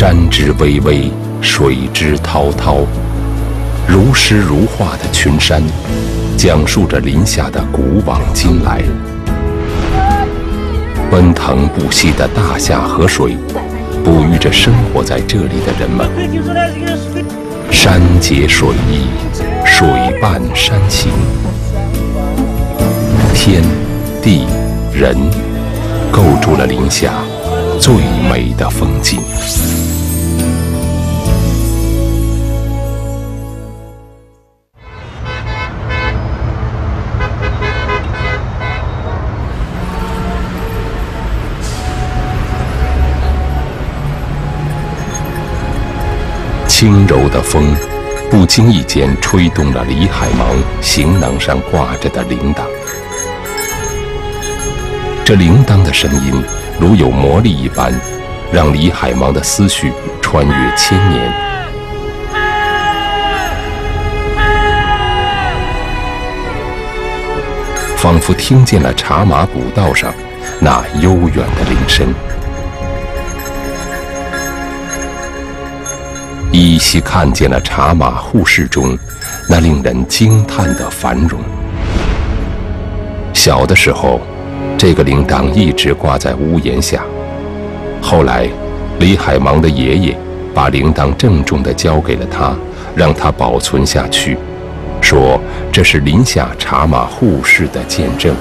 山之巍巍，水之滔滔，如诗如画的群山，讲述着林下的古往今来。奔腾不息的大夏河水，哺育着生活在这里的人们。山结水意，水伴山行，天地人构筑了林下最美的风景。轻柔的风，不经意间吹动了李海芒行囊上挂着的铃铛。这铃铛的声音如有魔力一般，让李海芒的思绪穿越千年。仿佛听见了茶马古道上那悠远的铃声。依稀看见了茶马互市中那令人惊叹的繁荣。小的时候，这个铃铛一直挂在屋檐下。后来，李海芒的爷爷把铃铛郑重地交给了他，让他保存下去，说这是林下茶马互市的见证。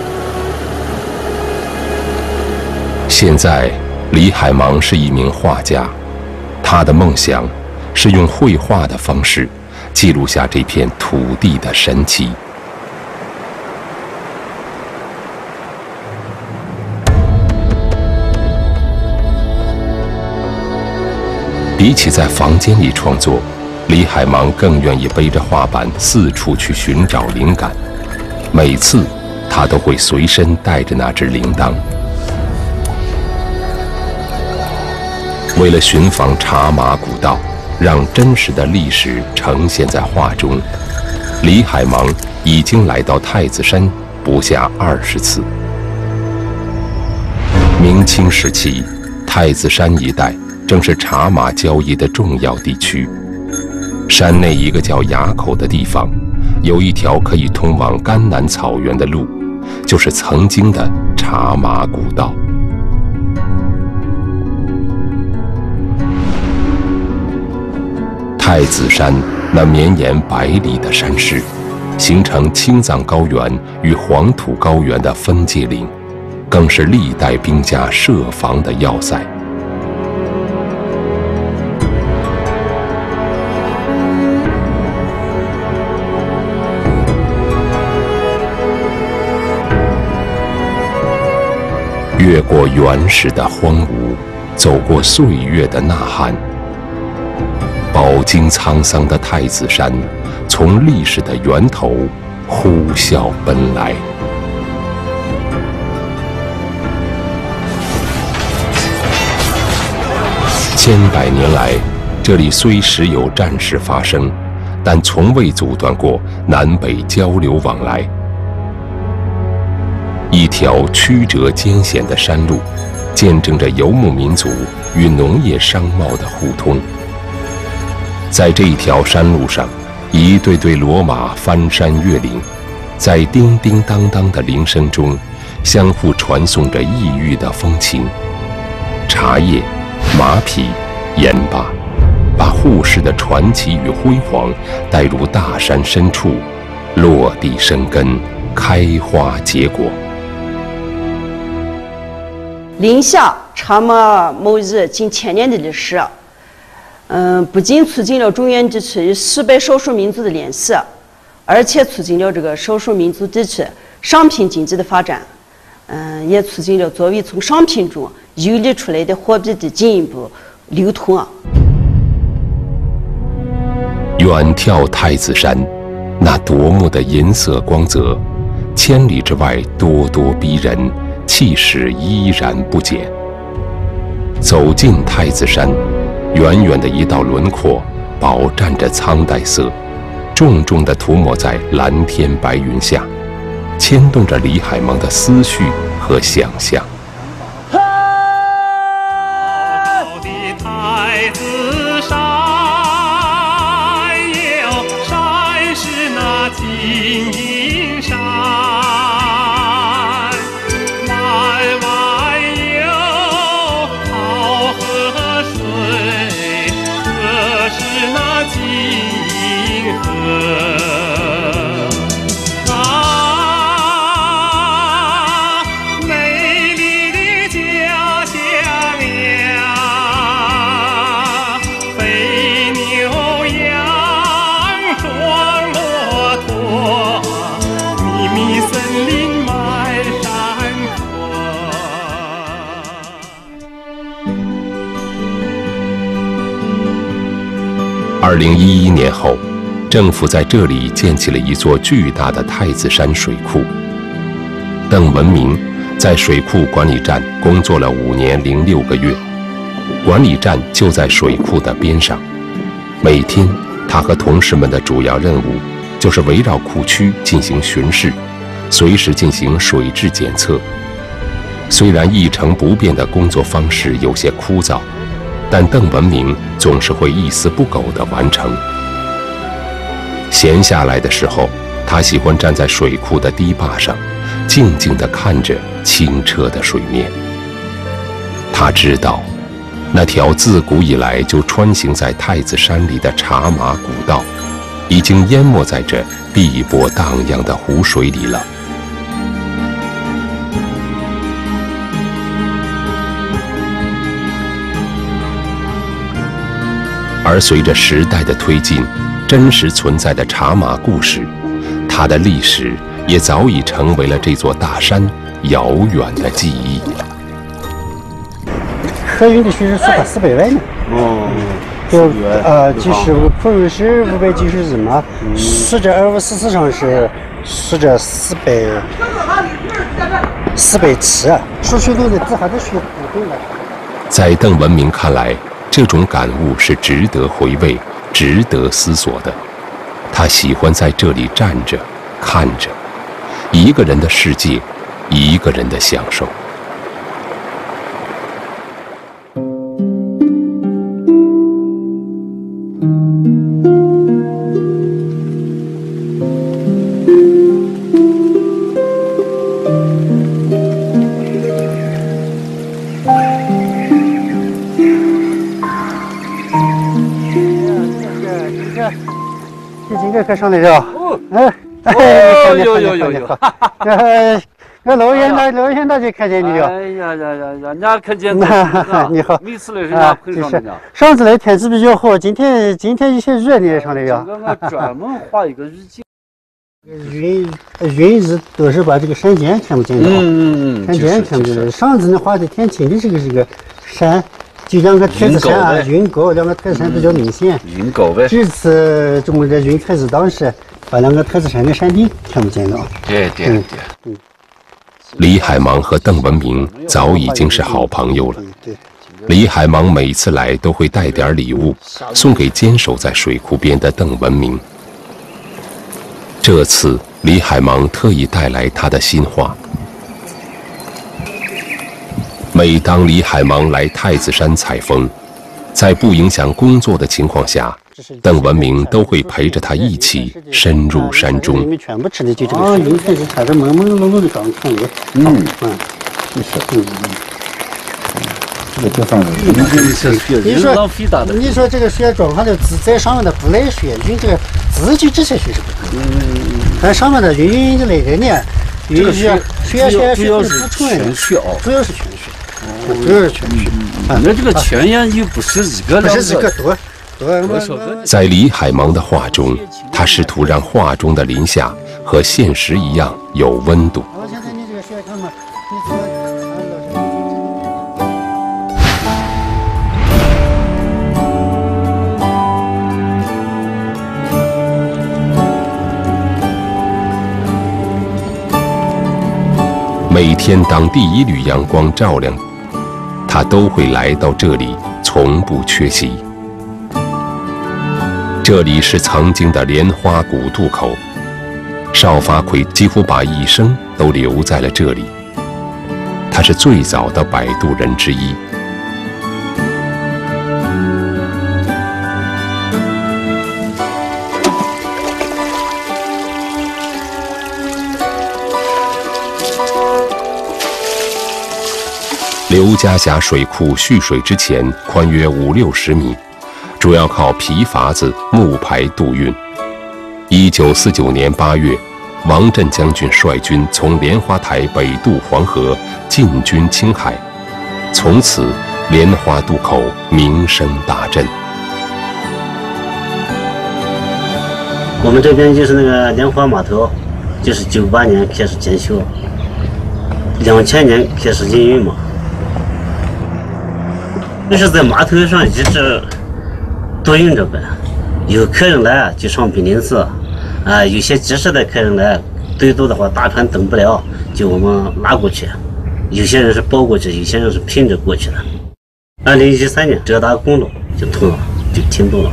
现在，李海芒是一名画家，他的梦想是用绘画的方式记录下这片土地的神奇。比起在房间里创作，李海芒更愿意背着画板四处去寻找灵感。每次他都会随身带着那只铃铛。为了寻访茶马古道，让真实的历史呈现在画中，李海芒已经来到太子山不下20次。明清时期，太子山一带正是茶马交易的重要地区。山内一个叫垭口的地方，有一条可以通往甘南草原的路，就是曾经的茶马古道。太子山那绵延100里的山势，形成青藏高原与黄土高原的分界岭，更是历代兵家设防的要塞。越过原始的荒芜，走过岁月的呐喊。饱经沧桑的太子山，从历史的源头呼啸奔来。千百年来，这里虽时有战事发生，但从未阻断过南北交流往来。一条曲折艰险的山路，见证着游牧民族与农业商贸的互通。在这一条山路上，一对对骡马翻山越岭，在叮叮当当的铃声中，相互传颂着异域的风情。茶叶、马匹、盐巴，把互市的传奇与辉煌带入大山深处，落地生根，开花结果。 林下茶马贸易近1000年的历史，不仅促进了中原地区与西北少数民族的联系，而且促进了这个少数民族地区商品经济的发展，也促进了作为从商品中游离出来的货币的进一步流通啊。 远眺太子山，那夺目的银色光泽，千里之外咄咄逼人，气势依然不减。走进太子山，远远的一道轮廓饱蘸着苍黛色，重重地涂抹在蓝天白云下，牵动着李海芒的思绪和想象。 太 2011年后，政府在这里建起了一座巨大的太子山水库。邓文明在水库管理站工作了5年06个月，管理站就在水库的边上。每天，他和同事们的主要任务就是围绕库区进行巡视，随时进行水质检测。虽然一成不变的工作方式有些枯燥，但邓文明总是会一丝不苟地完成。闲下来的时候，他喜欢站在水库的堤坝上，静静地看着清澈的水面。他知道，那条自古以来就穿行在太子山里的茶马古道，已经淹没在这碧波荡漾的湖水里了。而随着时代的推进，真实存在的茶马故事，它的历史也早已成为了这座大山遥远的记忆。 河运的水是400万呢。就是普通是590人嘛，随着2544上是随着407，输水路的底下的水不动了。 在邓文明看来，这种感悟是值得回味、值得思索的。他喜欢在这里站着、看着，一个人的世界，一个人的享受。 可上来着？那老远大就看见你了。 哎呀，人家看见了。 你好， 每次来人家碰上了。 上次来天气比较好，今天有些热，你也上来呀？ 我专门画一个日记。 云是都是把这个山间看不见的。山间看不见的。上次那画的天青的这个山。就两个太子山啊，云高，两个太子山比较明显。 云高呗。 这次中国的云开始当时把两个太子山的山顶看不见了。 对。 李海芒和邓文明早已经是好朋友了。李海芒每次来都会带点礼物送给坚守在水库边的邓文明。这次李海芒特意带来他的新画。每当李海芒来太子山采风，在不影响工作的情况下，邓文明都会陪着他一起深入山中。 你们全部吃的就这个。云开始踩着朦朦胧胧的刚看见。这个地方你说这个雪装上的字在上面的不赖雪，云这个字就这些水是不可能。但上面的云就来人呢，云雪主要是全雪啊，主要是全雪。 那这个全呀又不是一个， 不是一个多。 在李海芒的画中，他试图让画中的林下和现实一样有温度。每天当第一缕阳光照亮，他都会来到这里，从不缺席。这里是曾经的莲花古渡口，邵发奎几乎把一生都留在了这里。他是最早的摆渡人之一。刘家峡水库蓄水之前宽约50-60米，主要靠皮筏子、木排渡运。1949年8月，王震将军率军从莲花台北渡黄河，进军青海，从此莲花渡口名声大振。 我们这边就是那个莲花码头，就是98年开始建修，2000年开始营运嘛。就是在码头上一直渡运着呗， 有客人来就上宾林寺，有些急事的客人来，对渡的话大船等不了，就我们拉过去。有些人是包过去，有些人是拼着过去的。2013年浙大公路就通了，就停动了。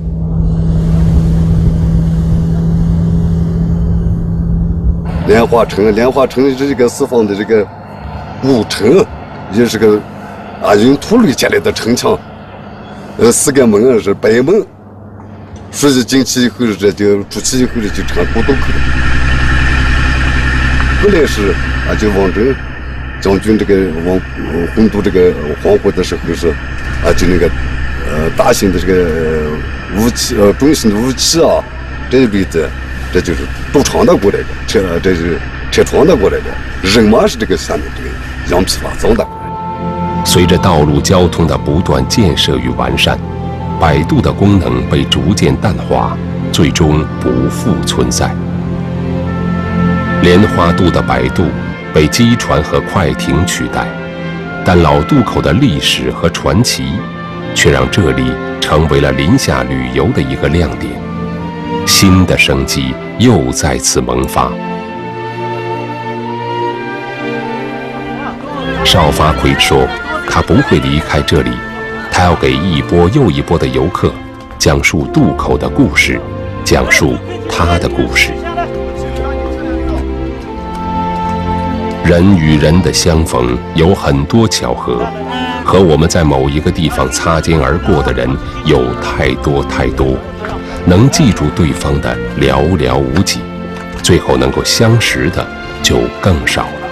莲花城是这个四方的这个古城，也是个用土垒建立的城墙。4个门是北门，水进去以后这就出去以后就成古渡口。后来是就王震将军这个轰渡这个黄河的时候是就那个大型的这个武器重型的武器这一辈子。这就是渡船的过来的，这是车船的过来的，人马是这个下面这个羊皮瓦造的。 随着道路交通的不断建设与完善，摆渡的功能被逐渐淡化，最终不复存在。莲花渡的摆渡被机船和快艇取代，但老渡口的历史和传奇，却让这里成为了临夏旅游的一个亮点。新的生机又再次萌发。邵发奎说，他不会离开这里，他要给一波又一波的游客讲述渡口的故事，讲述他的故事。人与人的相逢有很多巧合，和我们在某一个地方擦肩而过的人有太多太多。能记住对方的寥寥无几，最后能够相识的就更少了。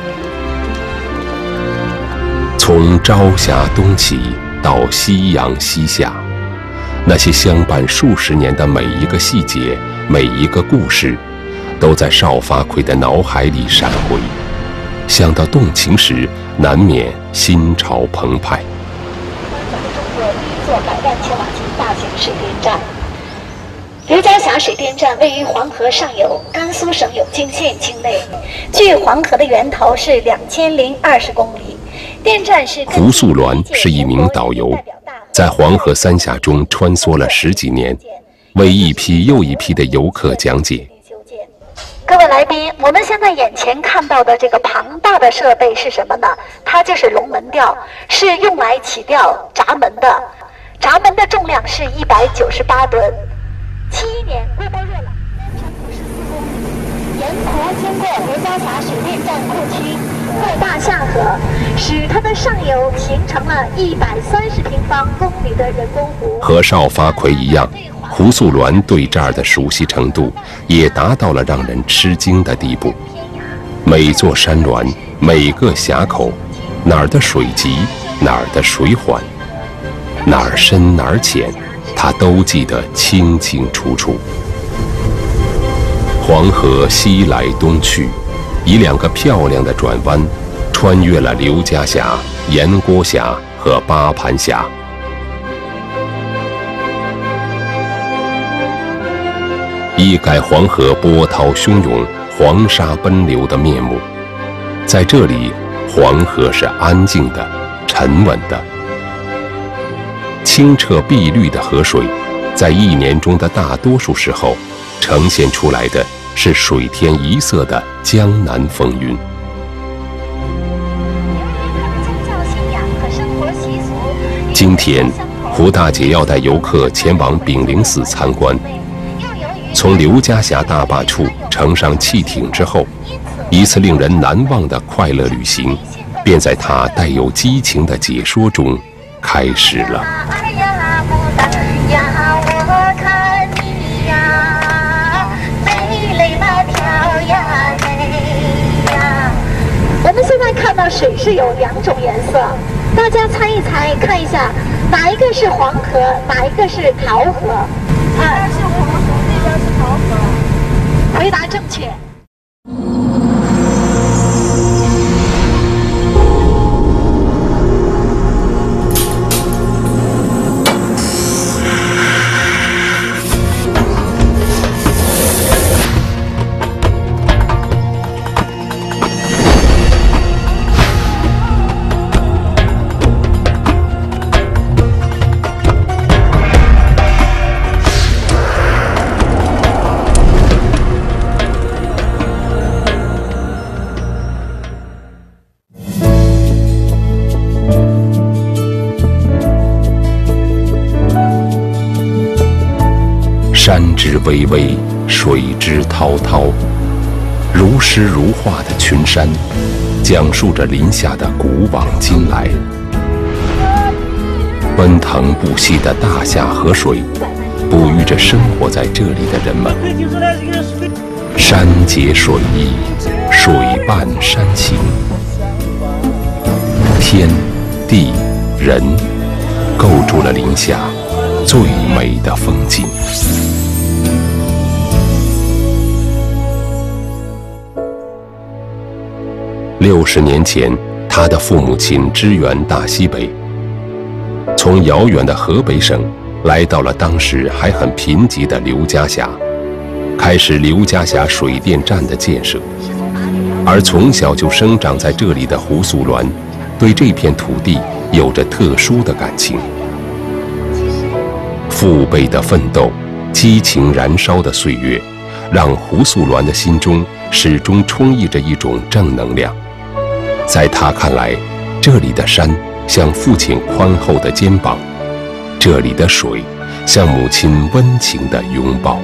从朝霞东起到夕阳西下，那些相伴数十年的每一个细节，每一个故事，都在邵发奎的脑海里闪回。想到动情时，难免心潮澎湃。 中国第一座100万千瓦级大型水电站。刘家峡水电站位于黄河上游，甘肃省永靖县境内，距黄河的源头是2020公里。电站是胡素鸾是一名导游，在黄河三峡中穿梭了10几年，为一批又一批的游客讲解。 各位来宾，我们现在眼前看到的这个庞大的设备是什么呢？它就是龙门吊，是用来起吊闸门的。闸门的重量是198吨。71年，规模热朗354公里，沿途经过刘家峡水电站库区或大下河，使它的上游形成了130平方公里的人工湖。 和邵发奎一样，胡素鸾对这儿的熟悉程度也达到了让人吃惊的地步。每座山峦，每个峡口，哪儿的水急，哪儿的水缓，哪儿深哪儿浅，他都记得清清楚楚。黄河西来东去，以2个漂亮的转弯，穿越了刘家峡、盐锅峡和八盘峡。一改黄河波涛汹涌、黄沙奔流的面目，在这里，黄河是安静的、沉稳的。清澈碧绿的河水，在1年中的大多数时候，呈现出来的是水天一色的江南风云。今天，胡大姐要带游客前往炳灵寺参观。从刘家峡大坝处乘上汽艇之后，一次令人难忘的快乐旅行，便在她带有激情的解说中开始了。 我们现在看到水是有2种颜色，大家猜一猜，看一下哪一个是黄河，哪一个是桃河？这边是黄河，这边是桃河。回答正确。 山之巍巍，水之滔滔，如诗如画的群山，讲述着林下的古往今来。奔腾不息的大夏河水，哺育着生活在这里的人们。山结水意，水伴山行，天地人构筑了林下最美的风景。60年前，他的父母亲支援大西北，从遥远的河北省来到了当时还很贫瘠的刘家峡，开始刘家峡水电站的建设。而从小就生长在这里的胡素鸾，对这片土地有着特殊的感情。父辈的奋斗，激情燃烧的岁月，让胡素鸾的心中始终充溢着一种正能量。在他看来，这里的山像父亲宽厚的肩膀，这里的水像母亲温情的拥抱。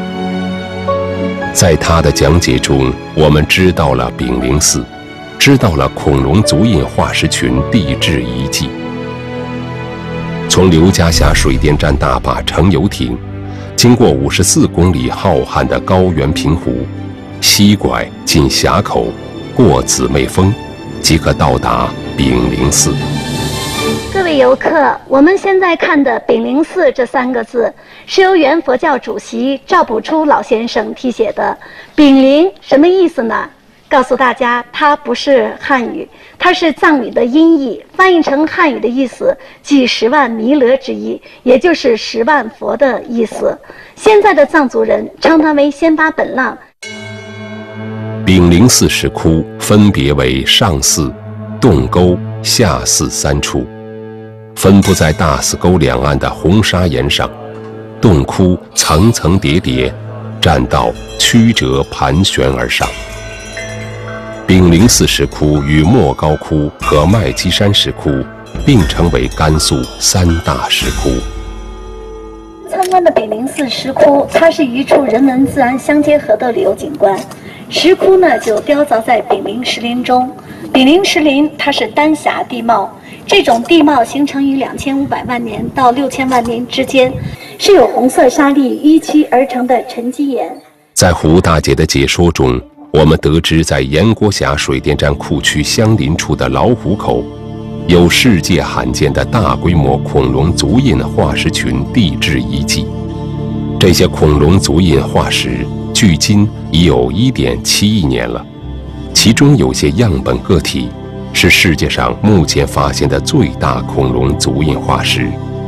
在他的讲解中，我们知道了炳灵寺，知道了恐龙足印化石群地质遗迹。从刘家峡水电站大坝乘游艇，经过54公里浩瀚的高原平湖，西拐进峡口，过姊妹峰，即可到达炳灵寺。 各位游客，我们现在看的炳灵寺这3个字，是由原佛教主席赵朴初老先生题写的。炳灵什么意思呢？告诉大家，它不是汉语，它是藏语的音译，翻译成汉语的意思即10万弥勒之意，也就是10万佛的意思。现在的藏族人称它为仙巴本浪。 炳灵寺石窟分别为上寺、洞沟、下寺3处，分布在大寺沟两岸的红砂岩上，洞窟层层叠叠，栈道曲折盘旋而上。炳灵寺石窟与莫高窟和麦积山石窟并称为甘肃3大石窟。 参观的炳灵寺石窟，它是一处人文自然相结合的旅游景观。石窟呢就雕凿在炳灵石林中。炳灵石林它是丹霞地貌，这种地貌形成于2500万年到6000万年之间，是由红色沙砾淤积而成的沉积岩。 在胡大姐的解说中，我们得知在盐锅峡水电站库区相邻处的老虎口，有世界罕见的大规模恐龙足印化石群地质遗迹。这些恐龙足印化石距今已有1.7亿年了，其中有些样本个体是世界上目前发现的最大恐龙足印化石。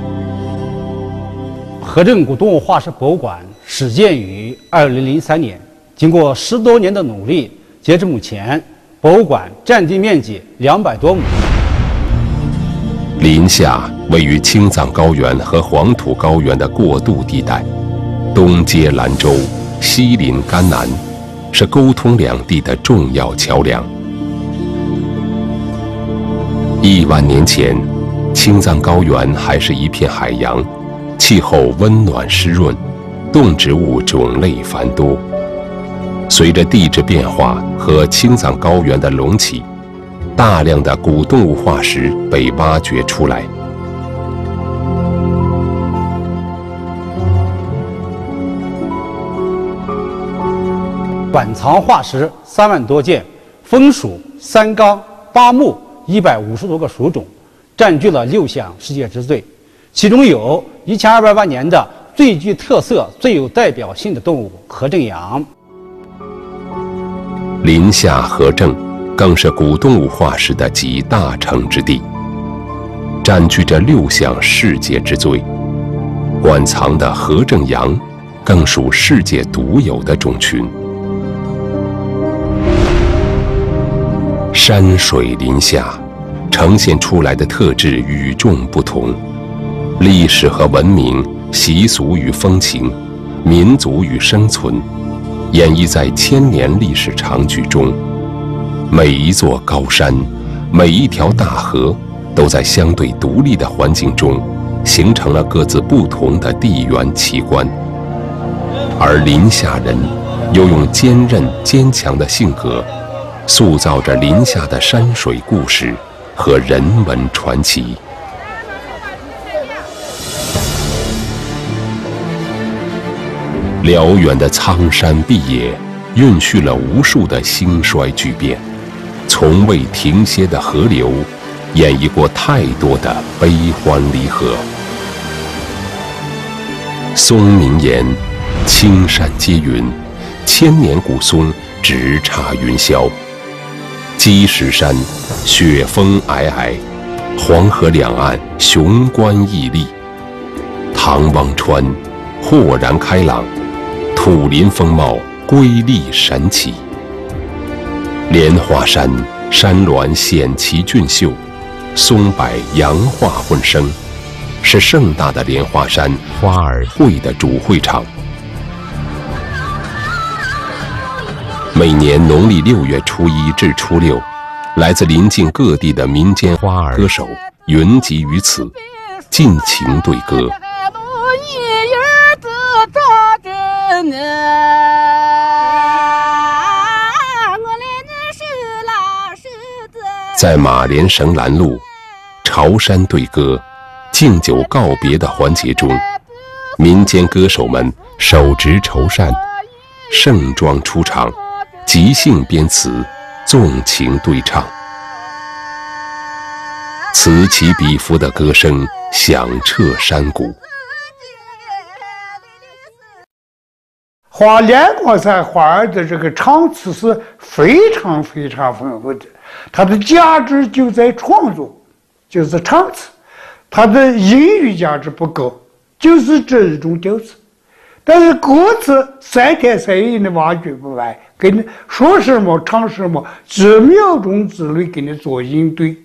河镇古动物化石博物馆始建于2003年，经过10多年的努力，截至目前，博物馆占地面积200多亩。 林下位于青藏高原和黄土高原的过渡地带，东接兰州，西临甘南，是沟通两地的重要桥梁。1万年前，青藏高原还是一片海洋，气候温暖湿润，动植物种类繁多。随着地质变化和青藏高原的隆起，大量的古动物化石被挖掘出来。 馆藏化石3万多件，风属、三纲、八目150多个属种，占据了6项世界之最。其中有1200万年的最具特色、最有代表性的动物河镇羊。 林下河镇更是古动物化石的集大成之地，占据着6项世界之最。馆藏的河镇羊更属世界独有的种群。山水林下呈现出来的特质与众不同，历史和文明、习俗与风情、民族与生存，演绎在千年历史长剧中。每一座高山，每一条大河，都在相对独立的环境中，形成了各自不同的地缘奇观。 而临夏人又用坚韧坚强的性格，塑造着临夏的山水故事和人文传奇。辽远的苍山碧野，蕴蓄了无数的兴衰巨变；从未停歇的河流，演绎过太多的悲欢离合。松明岩，青山接云，千年古松直插云霄。积石山，雪峰皑皑，黄河两岸雄关屹立。唐汪川，豁然开朗，土林风貌瑰丽神奇。莲花山，山峦险奇俊秀，松柏杨化混生，是盛大的莲花山花儿会的主会场。每年农历6月初1至初6，来自邻近各地的民间花儿歌手云集于此，尽情对歌。在马连绳拦路、朝山对歌、敬酒告别的环节中，民间歌手们手执绸扇，盛装出场，即兴编词，纵情对唱，此起彼伏的歌声响彻山谷。 莲花山花儿的这个唱词是非常非常丰富的，它的价值就在创作，就是唱词，它的音乐价值不高，就是这一种调词。但是歌词3天3夜的挖掘不完，给你说什么唱什么，几秒钟之内给你做应对。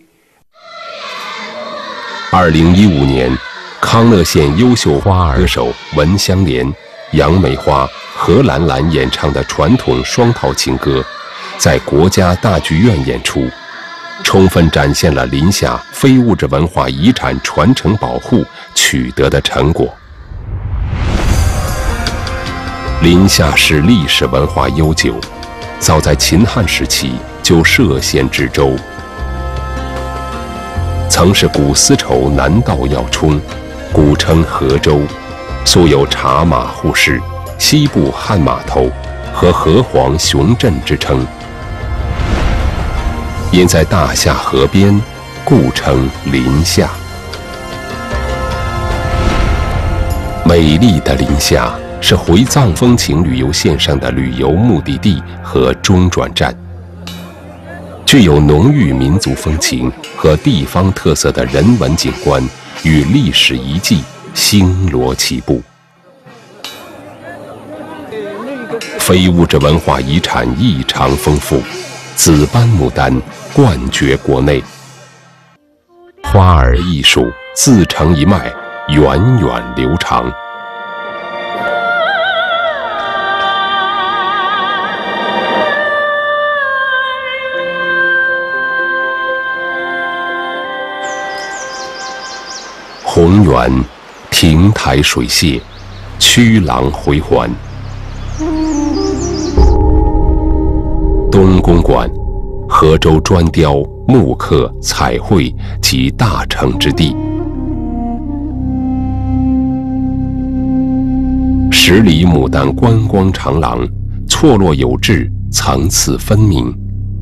2015年，康乐县优秀花儿歌手文香莲、杨梅花、何兰兰演唱的传统双套情歌，在国家大剧院演出，充分展现了临夏非物质文化遗产传承保护取得的成果。临夏市历史文化悠久，早在秦汉时期就设县治州，曾是古丝绸南道要冲，古称河州，素有茶马互市、西部汉码头和河湟雄镇之称。因在大夏河边，故称临夏。美丽的临夏是回藏风情旅游线上的旅游目的地和中转站，具有浓郁民族风情和地方特色的人文景观与历史遗迹星罗棋布，非物质文化遗产异常丰富，紫斑牡丹冠绝国内，花儿艺术自成一脉，源远流长。红园亭台水榭，曲廊回环。东公馆，河州砖雕、木刻、彩绘及大成之地。10里牡丹观光长廊，错落有致，层次分明。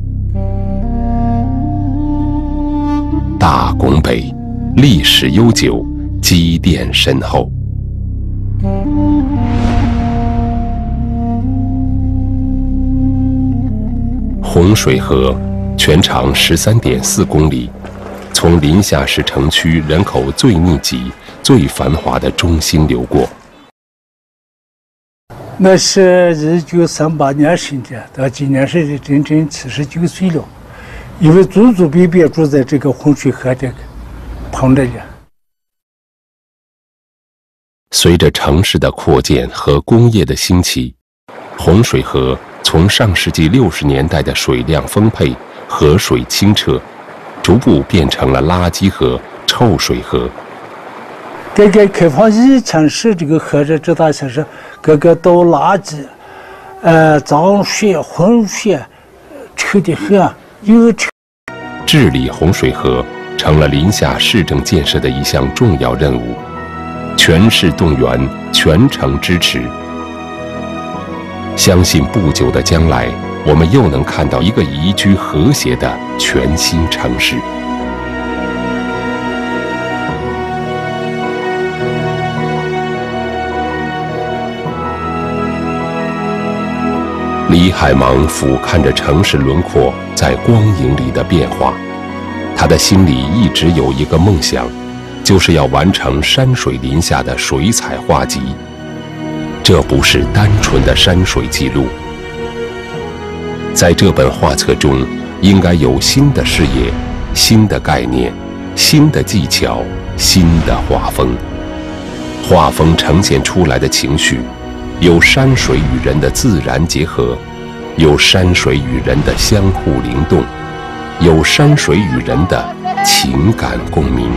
大拱北，历史悠久，积淀深厚。洪水河全长13.4公里，从临夏市城区人口最密集、最繁华的中心流过。 那是1938年生的，到今年是整整79岁了，因为祖祖辈辈住在这个洪水河这个旁边。 随着城市的扩建和工业的兴起，洪水河从上世纪60年代的水量丰沛、河水清澈，逐步变成了垃圾河、臭水河。 改革开放以前是这个河这大城市，个个倒垃圾，脏水、浑水，臭的很，又臭。 治理洪水河成了临夏市政建设的一项重要任务，全市动员，全城支持。相信不久的将来，我们又能看到一个宜居和谐的全新城市。李海芒俯瞰着城市轮廓在光影里的变化，他的心里一直有一个梦想，就是要完成山水林下的水彩画集。这不是单纯的山水记录，在这本画册中，应该有新的视野、新的概念、新的技巧、新的画风。画风呈现出来的情绪，有山水与人的自然结合，有山水与人的相互灵动，有山水与人的情感共鸣。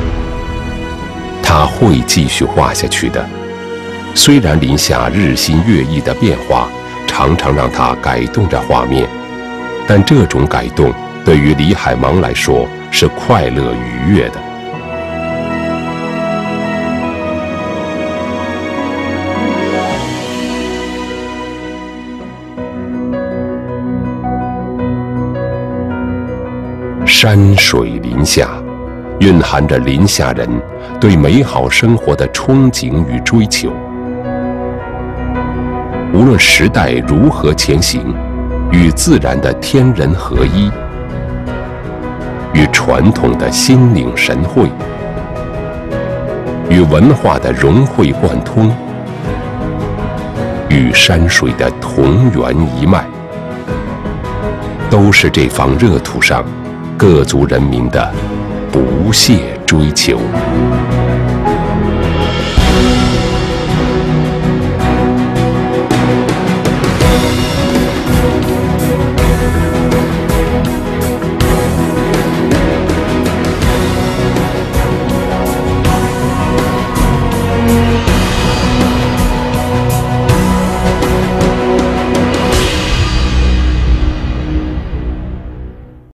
他会继续画下去的。虽然林夏日新月异的变化常常让他改动着画面，但这种改动对于李海芒来说是快乐愉悦的。山水林夏，蕴含着林夏人对美好生活的憧憬与追求。无论时代如何前行，与自然的天人合一，与传统的心领神会，与文化的融会贯通，与山水的同源一脉，都是这方热土上各族人民的不懈追求。